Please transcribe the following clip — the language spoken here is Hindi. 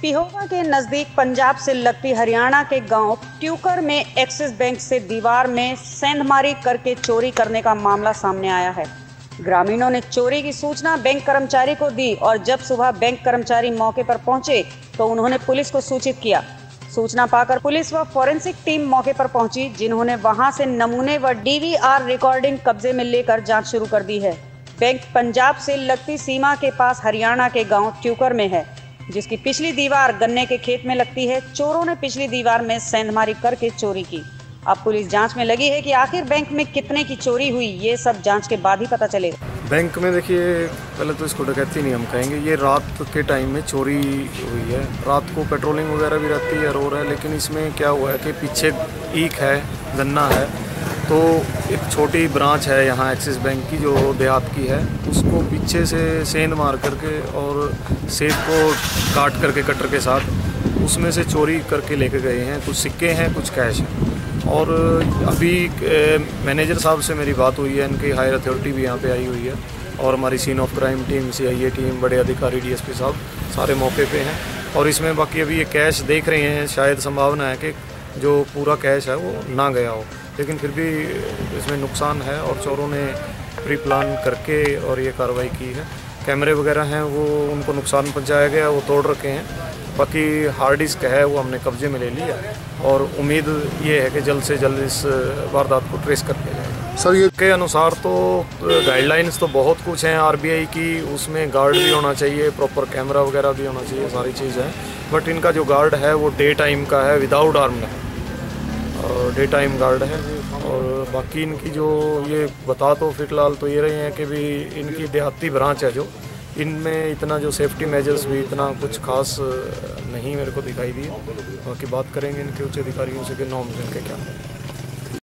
पिहोवा के नजदीक पंजाब से लगती हरियाणा के गांव ट्यूकर में एक्सिस बैंक से दीवार में सेंधमारी करके चोरी करने का मामला सामने आया है। ग्रामीणों ने चोरी की सूचना बैंक कर्मचारी को दी और जब सुबह बैंक कर्मचारी मौके पर पहुंचे तो उन्होंने पुलिस को सूचित किया। सूचना पाकर पुलिस व फॉरेंसिक टीम मौके पर पहुंची, जिन्होंने वहां से नमूने व डीवीआर रिकॉर्डिंग कब्जे में लेकर जांच शुरू कर दी है। बैंक पंजाब से लगती सीमा के पास हरियाणा के गांव ट्यूकर में है, जिसकी पिछली दीवार गन्ने के खेत में लगती है। चोरों ने पिछली दीवार में सेंधमारी करके चोरी की। अब पुलिस जांच में लगी है कि आखिर बैंक में कितने की चोरी हुई, ये सब जांच के बाद ही पता चलेगा। बैंक में देखिए, पहले तो इसको डकैती नहीं हम कहेंगे, ये रात के टाइम में चोरी हुई है। रात को पेट्रोलिंग वगैरह भी रहती है, रो रहा है, लेकिन इसमें क्या हुआ है कि पीछे ईख है, गन्ना है, तो एक छोटी ब्रांच है यहाँ एक्सिस बैंक की जो देहात की है, उसको पीछे से सेंध मार करके और सेब को काट करके कटर के साथ उसमें से चोरी करके लेके गए हैं। कुछ सिक्के हैं, कुछ कैश है। और अभी मैनेजर साहब से मेरी बात हुई है, इनकी हायर अथॉरिटी भी यहाँ पे आई हुई है और हमारी scene of crime team, CIA team, बड़े अधिकारी DSP साहब सारे मौके पे हैं। और इसमें बाकी अभी ये कैश देख रहे हैं, शायद संभावना है कि जो पूरा कैश है वो ना गया हो, लेकिन फिर भी इसमें नुकसान है और चोरों ने प्री प्लान करके और ये कार्रवाई की है। कैमरे वगैरह हैं वो उनको नुकसान पहुंचाया गया, वो तोड़ रखे हैं। बाकी हार्ड डिस्क है वो हमने कब्जे में ले लिया और उम्मीद ये है कि जल्द से जल्द इस वारदात को ट्रेस कर लिया जाएगा। सर, ये के अनुसार तो गाइडलाइंस तो बहुत कुछ हैं RBI की, उसमें गार्ड भी होना चाहिए, प्रॉपर कैमरा वगैरह भी होना चाहिए, सारी चीज़ है। बट इनका जो गार्ड है वो डे टाइम का है, विदाउट आर्म्ड है, डे टाइम गार्ड है। और बाकी इनकी जो ये बता तो फिलहाल तो ये रहे हैं कि भी इनकी देहाती ब्रांच है, जो इनमें इतना जो सेफ्टी मेजर्स भी इतना कुछ खास नहीं मेरे को दिखाई दिए। बाकी बात करेंगे इनके उच्च अधिकारियों से कि नॉर्म्स इनके क्या हैं।